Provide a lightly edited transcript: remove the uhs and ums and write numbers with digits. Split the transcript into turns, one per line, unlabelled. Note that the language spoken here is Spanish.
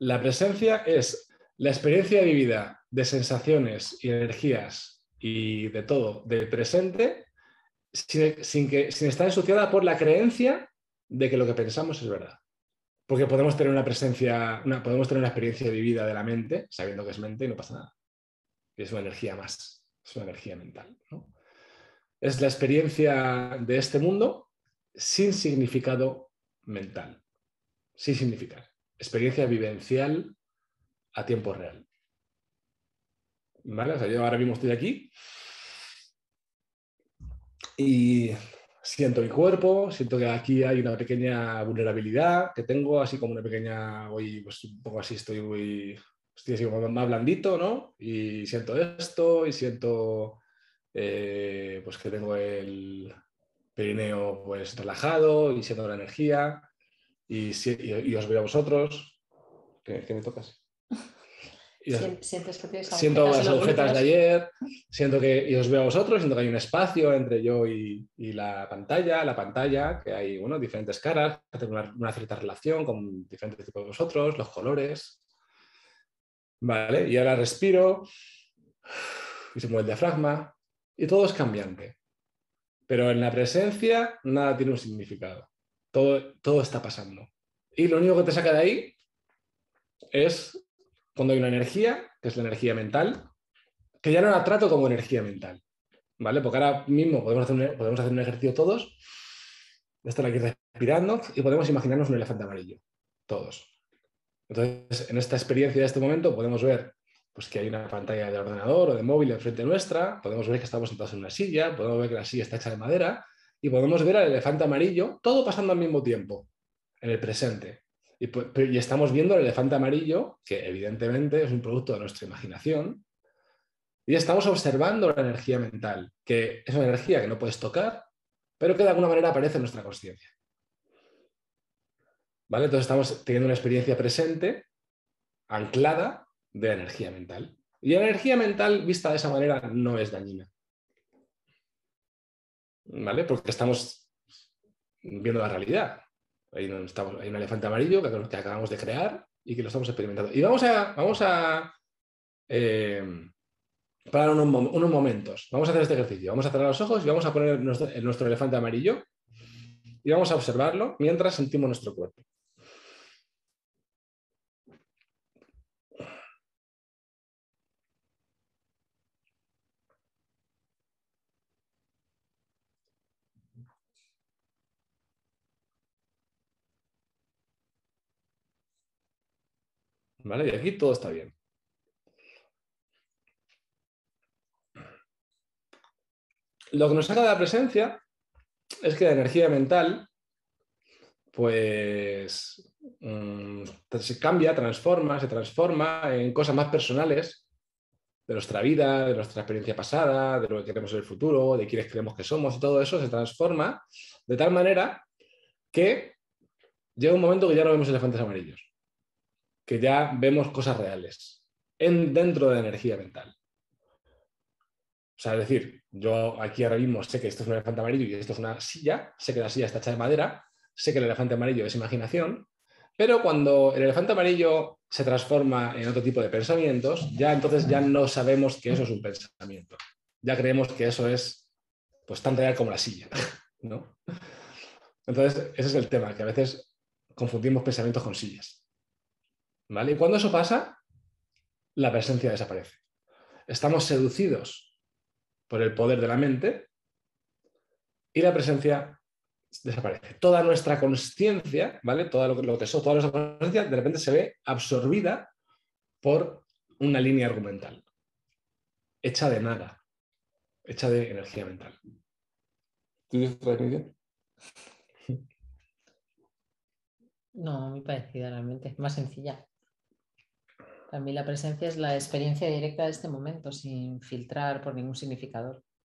La presencia es la experiencia vivida de sensaciones y energías y de todo del presente sin estar ensuciada por la creencia de que lo que pensamos es verdad. Porque podemos tener una presencia, podemos tener una experiencia vivida de la mente, sabiendo que es mente y no pasa nada. Y es una energía más, es una energía mental, ¿no? Es la experiencia de este mundo sin significado mental, sin significar. Experiencia vivencial a tiempo real. ¿Vale? O sea, yo ahora mismo estoy aquí y siento mi cuerpo, siento que aquí hay una pequeña vulnerabilidad que tengo, así como una pequeña, hoy pues un poco así estoy así como más blandito, ¿no? Y siento esto y siento pues que tengo el perineo pues relajado y siento la energía y os veo a vosotros. ¿Qué me tocas?
Sientes que tienes
siento
agujetas
las
en los
agujetas de
glúteos.
ayer, siento que y os veo a vosotros, siento que hay un espacio entre yo y la pantalla, que hay bueno, diferentes caras, que tengo una cierta relación con diferentes tipos de vosotros, los colores. Vale, y ahora respiro y se mueve el diafragma y todo es cambiante. Pero en la presencia nada tiene un significado. Todo está pasando. Y lo único que te saca de ahí es cuando hay una energía, que es la energía mental, que ya no la trato como energía mental, ¿vale? Porque ahora mismo podemos hacer un ejercicio todos, de estar aquí respirando y podemos imaginarnos un elefante amarillo, todos. Entonces, en esta experiencia de este momento podemos ver pues, que hay una pantalla de ordenador o de móvil enfrente nuestra, podemos ver que estamos sentados en una silla, podemos ver que la silla está hecha de madera y podemos ver al elefante amarillo, todo pasando al mismo tiempo, en el presente. Y estamos viendo el elefante amarillo, que evidentemente es un producto de nuestra imaginación, y estamos observando la energía mental, que es una energía que no puedes tocar, pero que de alguna manera aparece en nuestra consciencia. ¿Vale? Entonces estamos teniendo una experiencia presente, anclada, de energía mental. Y la energía mental, vista de esa manera, no es dañina. ¿Vale? Porque estamos viendo la realidad. Hay un elefante amarillo que acabamos de crear y que lo estamos experimentando. Y vamos a parar unos momentos. Vamos a hacer este ejercicio. Vamos a cerrar los ojos y vamos a poner nuestro elefante amarillo y vamos a observarlo mientras sentimos nuestro cuerpo. ¿Vale? Y aquí todo está bien. Lo que nos saca de la presencia es que la energía mental pues se cambia, se transforma en cosas más personales de nuestra vida, de nuestra experiencia pasada, de lo que queremos en el futuro, de quiénes creemos que somos y todo eso se transforma de tal manera que llega un momento que ya no vemos elefantes amarillos, que ya vemos cosas reales dentro de la energía mental. O sea, es decir, yo aquí ahora mismo sé que esto es un elefante amarillo y esto es una silla, sé que la silla está hecha de madera, sé que el elefante amarillo es imaginación, pero cuando el elefante amarillo se transforma en otro tipo de pensamientos, ya entonces ya no sabemos que eso es un pensamiento. Ya creemos que eso es pues tan real como la silla, ¿no? Entonces, ese es el tema, que a veces confundimos pensamientos con sillas. ¿Vale? Y cuando eso pasa, la presencia desaparece. Estamos seducidos por el poder de la mente y la presencia desaparece. Toda nuestra consciencia, ¿vale? Todo lo que toda nuestra consciencia de repente se ve absorbida por una línea argumental, hecha de nada, hecha de energía mental. ¿Tú dices otra definición?
No, muy parecida realmente, más sencilla. Para mí la presencia es la experiencia directa de este momento, sin filtrar por ningún significador.